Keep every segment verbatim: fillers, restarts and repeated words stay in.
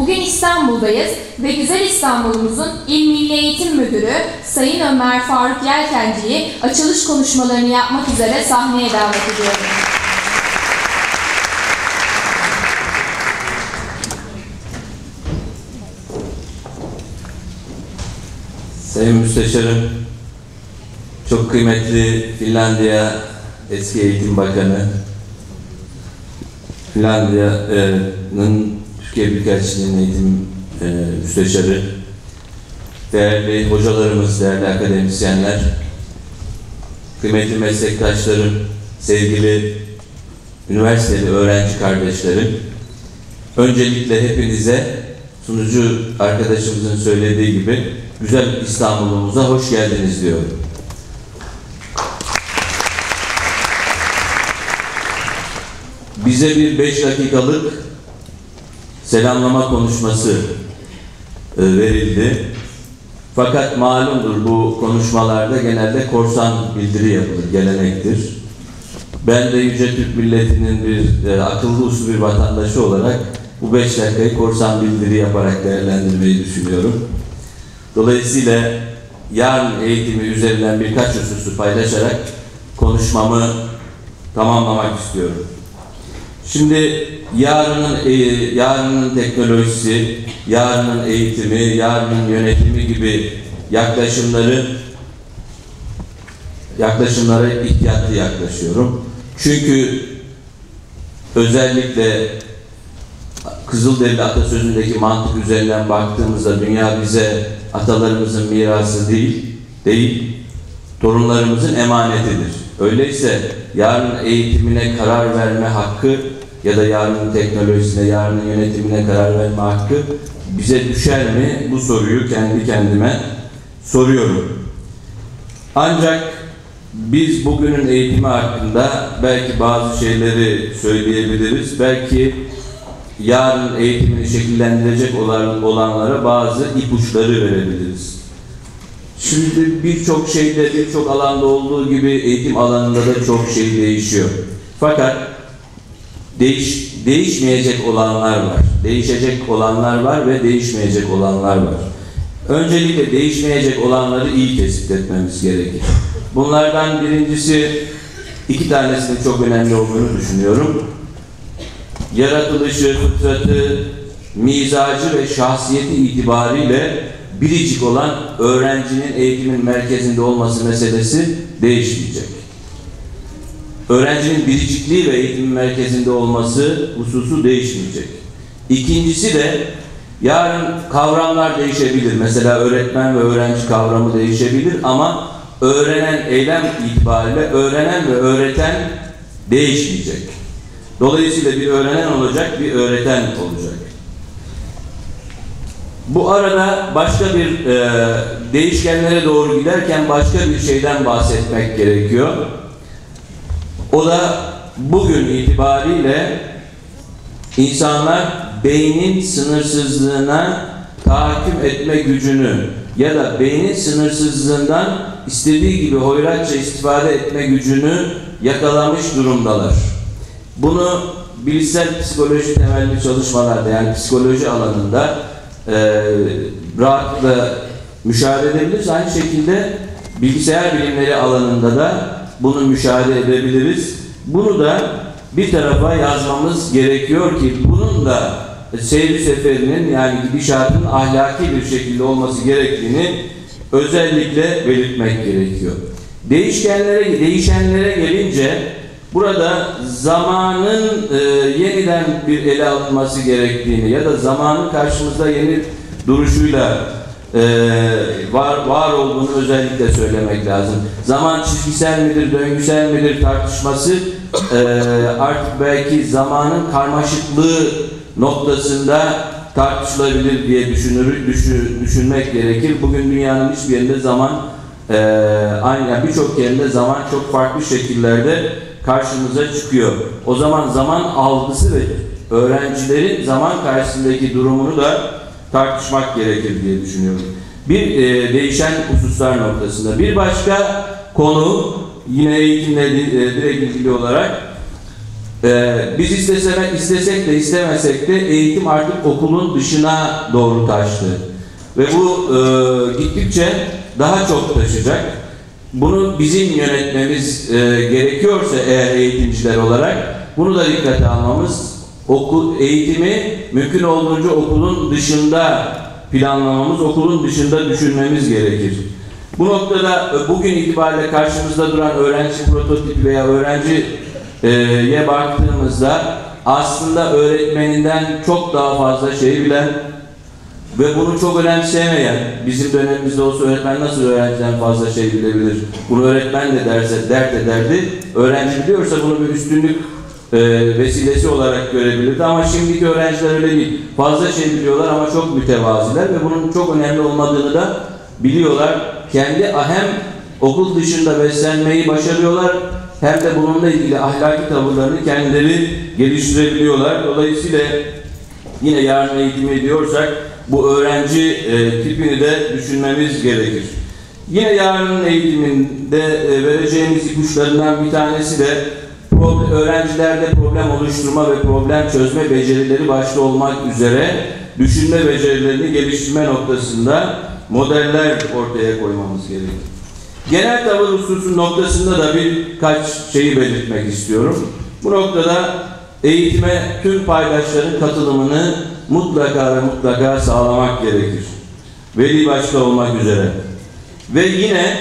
Bugün İstanbul'dayız ve güzel İstanbul'umuzun İl Milli Eğitim Müdürü Sayın Ömer Faruk Yelkenci'yi açılış konuşmalarını yapmak üzere sahneye davet ediyorum. Sayın Müsteşarım, çok kıymetli Finlandiya eski Eğitim Bakanı, Finlandiya'nın Türkiye Büyükelçiliği'nin eğitim e, müsteşarı, değerli hocalarımız, değerli akademisyenler, kıymetli meslektaşlarım, sevgili üniversiteli öğrenci kardeşlerim, öncelikle hepinize sunucu arkadaşımızın söylediği gibi güzel İstanbul'umuza hoş geldiniz diyorum. Bize bir beş dakikalık selamlama konuşması e, verildi. Fakat malumdur, bu konuşmalarda genelde korsan bildiri yapılır, gelenektir. Ben de Yüce Türk Milleti'nin bir e, akıllı uslu bir vatandaşı olarak bu beş dakikayı korsan bildiri yaparak değerlendirmeyi düşünüyorum. Dolayısıyla yarın eğitimi üzerinden birkaç hususu paylaşarak konuşmamı tamamlamak istiyorum. Şimdi yarının e, yarının teknolojisi, yarının eğitimi, yarının yönetimi gibi yaklaşımları yaklaşımlara ihtiyatlı yaklaşıyorum. Çünkü özellikle Kızılderili atasözündeki mantık üzerinden baktığımızda dünya bize atalarımızın mirası değil, değil, torunlarımızın emanetidir. Öyleyse yarın eğitimine karar verme hakkı ya da yarının teknolojisine, yarının yönetimine karar verme hakkı bize düşer mi? Bu soruyu kendi kendime soruyorum. Ancak biz bugünün eğitimi hakkında belki bazı şeyleri söyleyebiliriz. Belki yarın eğitimini şekillendirecek olan, olanlara bazı ipuçları verebiliriz. Şimdi birçok şeyde, birçok alanda olduğu gibi eğitim alanında da çok şey değişiyor. Fakat değiş, değişmeyecek olanlar var. Değişecek olanlar var ve değişmeyecek olanlar var. Öncelikle değişmeyecek olanları iyi tespit etmemiz gerekir. Bunlardan birincisi, iki tanesinin çok önemli olduğunu düşünüyorum. Yaratılışı, fıtratı, mizacı ve şahsiyeti itibariyle biricik olan öğrencinin eğitimin merkezinde olması meselesi değişmeyecek. Öğrencinin biricikliği ve eğitimin merkezinde olması hususu değişmeyecek. İkincisi de yarın kavramlar değişebilir. Mesela öğretmen ve öğrenci kavramı değişebilir ama öğrenen eylem itibariyle öğrenen ve öğreten değişmeyecek. Dolayısıyla bir öğrenen olacak, bir öğreten olacak. Bu arada başka bir e, değişkenlere doğru giderken başka bir şeyden bahsetmek gerekiyor. O da bugün itibariyle insanlar beynin sınırsızlığına tahakküm etme gücünü ya da beynin sınırsızlığından istediği gibi hoyratça istifade etme gücünü yakalamış durumdalar. Bunu bilişsel psikoloji temelli çalışmalarda, yani psikoloji alanında e, rahatlıkla müşahede edebiliriz. Aynı şekilde bilgisayar bilimleri alanında da bunu müşahede edebiliriz. Bunu da bir tarafa yazmamız gerekiyor ki bunun da seyri seferinin, yani gidişatın ahlaki bir şekilde olması gerektiğini özellikle belirtmek gerekiyor. Değişkenlere, değişenlere gelince burada zamanın e, yeniden bir ele alınması gerektiğini ya da zamanın karşımızda yeni duruşuyla e, var, var olduğunu özellikle söylemek lazım. Zaman çizgisel midir, döngüsel midir tartışması e, artık belki zamanın karmaşıklığı noktasında tartışılabilir diye düşünür, düşün, düşünmek gerekir. Bugün dünyanın hiçbir yerinde zaman e, aynı, yani birçok yerinde zaman çok farklı şekillerde karşımıza çıkıyor. O zaman zaman algısı ve öğrencilerin zaman karşısındaki durumunu da tartışmak gerekir diye düşünüyorum. Bir e, değişen hususlar noktasında. Bir başka konu yine eğitimle e, direkt ilgili olarak Ee, biz istesek, istesek de istemesek de eğitim artık okulun dışına doğru taştı. Ve bu e, gittikçe daha çok taşıyacak. Bunu bizim yönetmemiz e, gerekiyorsa eğer eğitimciler olarak bunu da dikkate almamız, okul eğitimi mümkün olduğunca okulun dışında planlamamız, okulun dışında düşünmemiz gerekir. Bu noktada bugün itibariyle karşımızda duran öğrenci prototipi veya öğrenciye baktığımızda aslında öğretmeninden çok daha fazla şey bilen ve bunu çok önemsemeyen, bizim dönemimizde olsa öğretmen nasıl öğrenciden fazla şey bilebilir? Bunu öğretmen de derse, dert ederdi. Öğrenci biliyorsa bunu bir üstünlük e, vesilesi olarak görebilirdi. Ama şimdiki öğrenciler öyle değil. Fazla şey biliyorlar ama çok mütevaziler ve bunun çok önemli olmadığını da biliyorlar. Kendi hem okul dışında beslenmeyi başarıyorlar hem de bununla ilgili ahlaki tavırlarını kendileri geliştirebiliyorlar. Dolayısıyla yine yarın eğitimi diyorsak bu öğrenci e, tipini de düşünmemiz gerekir. Yine yarın eğitiminde e, vereceğimiz ipuçlarından bir tanesi de problem, öğrencilerde problem oluşturma ve problem çözme becerileri başta olmak üzere düşünme becerilerini geliştirme noktasında modeller ortaya koymamız gerekir. Genel tavır hususu noktasında da birkaç şeyi belirtmek istiyorum. Bu noktada eğitime tüm paydaşların katılımını mutlaka ve mutlaka sağlamak gerekir. Veli başta olmak üzere. Ve yine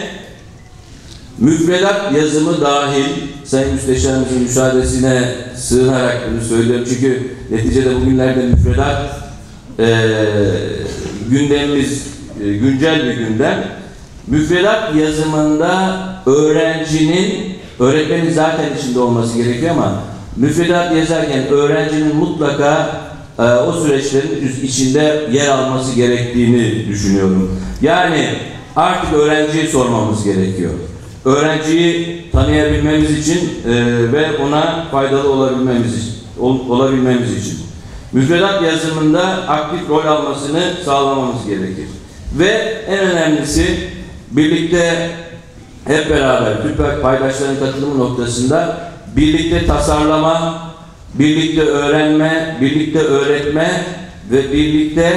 müfredat yazımı dahil, Sayın Müsteşarımızın müsaadesine sığınarak bunu söylüyorum. Çünkü neticede bugünlerde müfredat e, gündemimiz e, güncel bir gündem. Müfredat yazımında öğrencinin, öğretmenin zaten içinde olması gerekiyor ama müfredat yazarken öğrencinin mutlaka e, o süreçlerin içinde yer alması gerektiğini düşünüyorum. Yani artık öğrenciyi sormamız gerekiyor. Öğrenciyi tanıyabilmemiz için e, ve ona faydalı olabilmemiz için, ol, olabilmemiz için. Müfredat yazımında aktif rol almasını sağlamamız gerekir. Ve en önemlisi birlikte hep beraber Türk paydaşların katılımı noktasında birlikte tasarlama, birlikte öğrenme, birlikte öğretme ve birlikte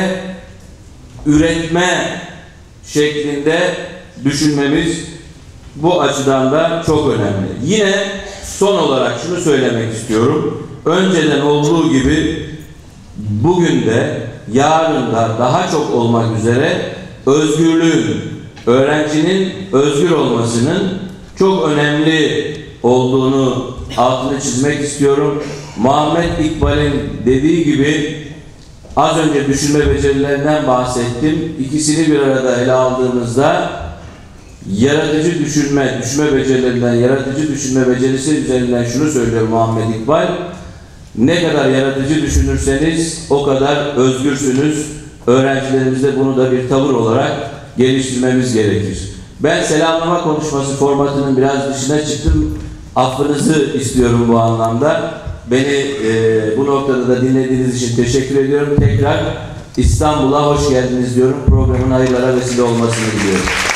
üretme şeklinde düşünmemiz bu açıdan da çok önemli. Yine son olarak şunu söylemek istiyorum. Önceden olduğu gibi bugün de yarın da daha çok olmak üzere özgürlüğün, öğrencinin özgür olmasının çok önemli olduğunu altını çizmek istiyorum. Muhammed İkbal'in dediği gibi az önce düşünme becerilerinden bahsettim. İkisini bir arada ele aldığımızda yaratıcı düşünme, düşünme becerilerinden yaratıcı düşünme becerisi üzerinden şunu söylüyor Muhammed İkbal. Ne kadar yaratıcı düşünürseniz o kadar özgürsünüz. Öğrencilerimizde bunu da bir tavır olarak geliştirmemiz gerekir. Ben selamlama konuşması formatının biraz dışına çıktım. Affınızı istiyorum bu anlamda. Beni e, bu noktada da dinlediğiniz için teşekkür ediyorum. Tekrar İstanbul'a hoş geldiniz diyorum. Programın hayırlara vesile olmasını diliyorum.